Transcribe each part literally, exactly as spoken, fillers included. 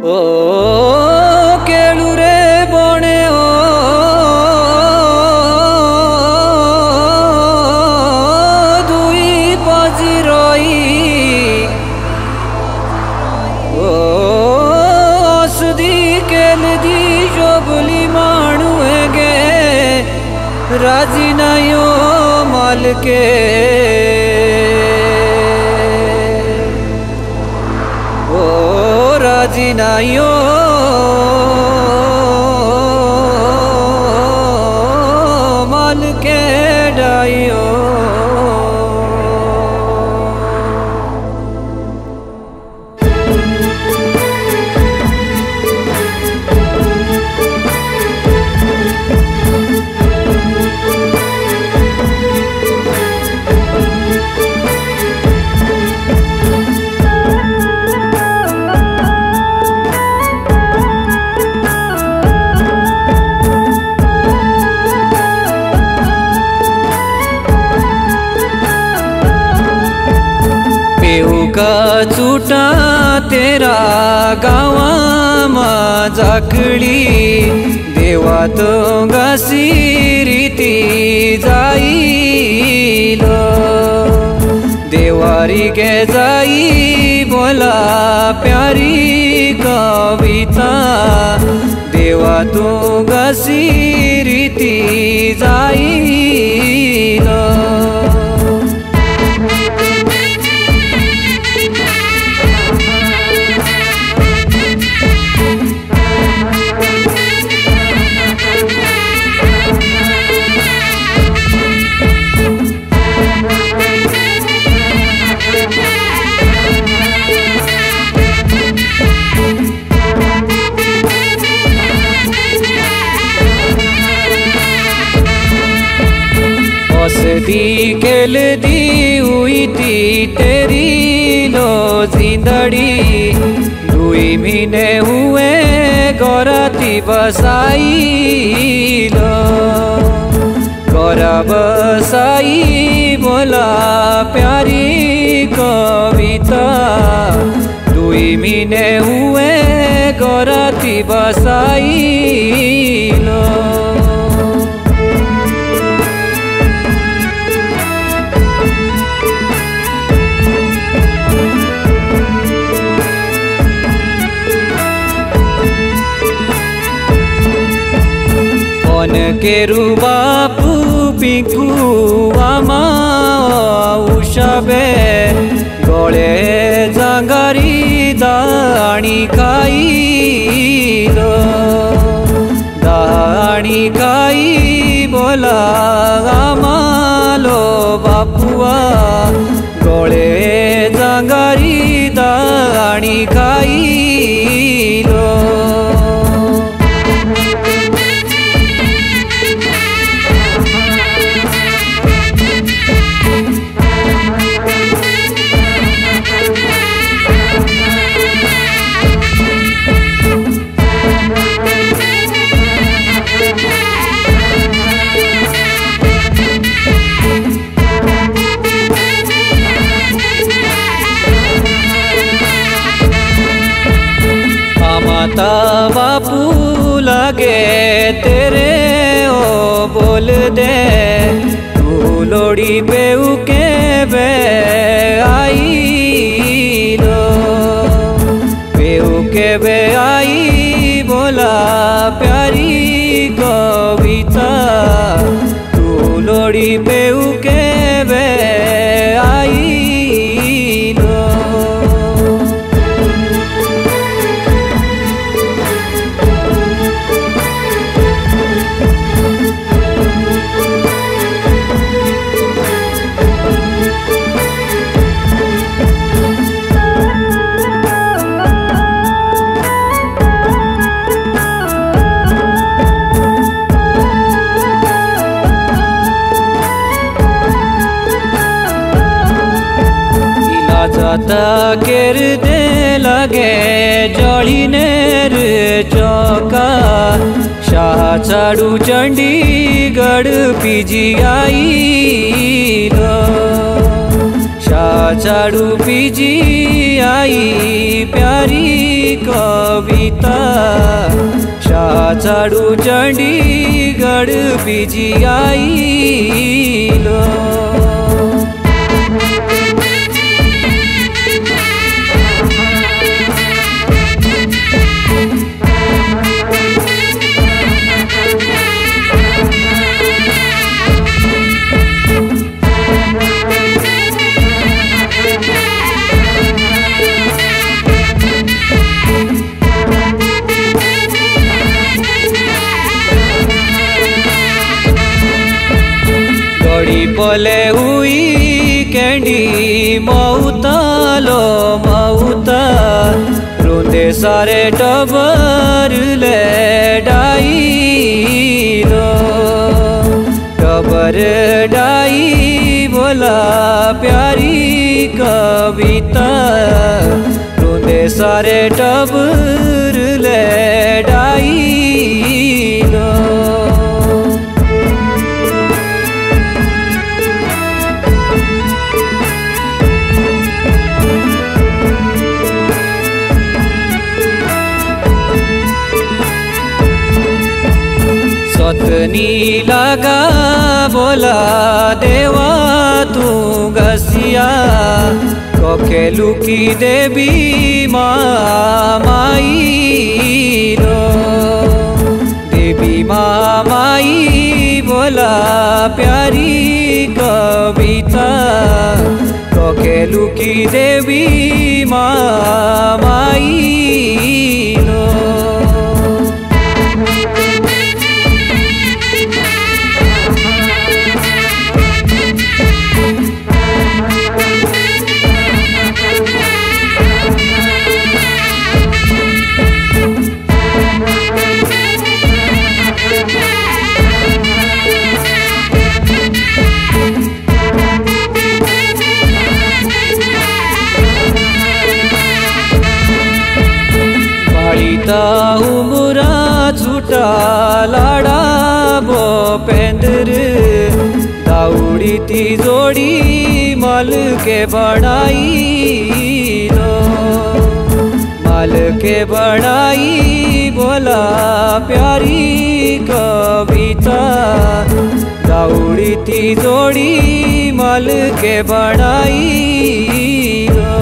ओ केळु रे बणे ओ दुई पाजी रही ओ असदी केल दी जोबली माणू गे राजी नायो माल के ओ राजी नायो माल के डायो का चूटा तेरा गावा मा जाकड़ी देवा तो गासी रीति जाईलो देवारी के जाई बोला प्यारी कविता देवा तो गासी रीति जाईलो दी केल दी हुई थी तेरी लो जिंदड़ी दुई महीने हुए गौराती बसाई लो गौरा बसाई बोला प्यारी कविता दुई महीने हुए गौराती बसाई लो केरु बापू पिंकू आमा उषाबे गले जांगारी दाणी खाईलो दाणी खाई बोला आमालो बापुआ गले जांगारी दाणी खाईलो माता बापू लगे तेरे ओ बोल दे तू लोड़ी पेऊ के बे आई लो पेऊ के बे आई बोला प्यारी कविता तू लोड़ी पेऊ के बे आई लो जाता केर दे लगे जड़ी नेर चौका शाह चाड़ू चंडीगढ़ पीजी आई लो शाहचाड़ू पीजी आई प्यारी कविता शाहचाड़ू चंडीगढ़ पीजी आई लो। पले हुई कैंडी मऊता लो मऊता रोंदे सारे टबर ले डाई लो टबर डाई बोला प्यारी कविता रोंदे सारे टबर ले डाई लो। सतनी लगा बोला देवा तू गसिया कखेलू की देवी माँ माई रो देवी माँ माई बोला प्यारी कविता कखेलू की देवी माँ माई रो। उमरा छूटा लाड़ा बो पेंदर दाउड़ी ती जोड़ी माल के बढ़ाई लो माल के बढ़ाई बोला प्यारी कविता दाउड़ी ती जोड़ी माल के बढ़ाई लो।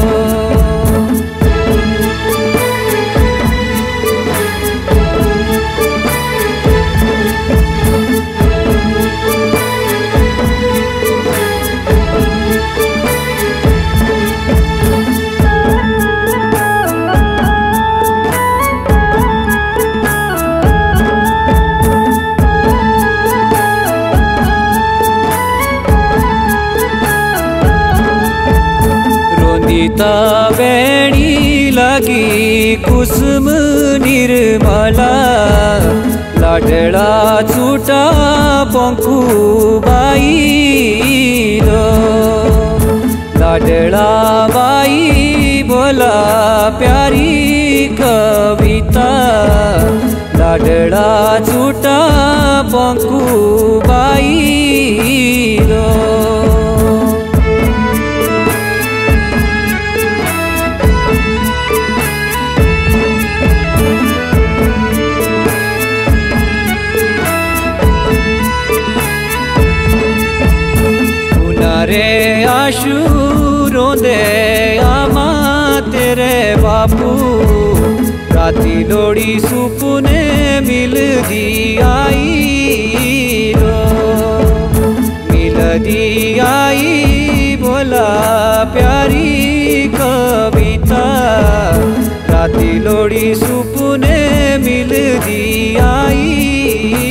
गीता बेणी लगी कुसुम निर्मला लाडला छूटा पंखू बाई रो लाडला बाई बोला प्यारी कविता लाडला छूटा पंखू बाई रो। रे आशू रोंदे आमा तेरे बापू राती लोड़ी सुपुने मिल दी आई रो मिल दी आई बोला प्यारी कविता राती लोड़ी सुपुने मिल दी आई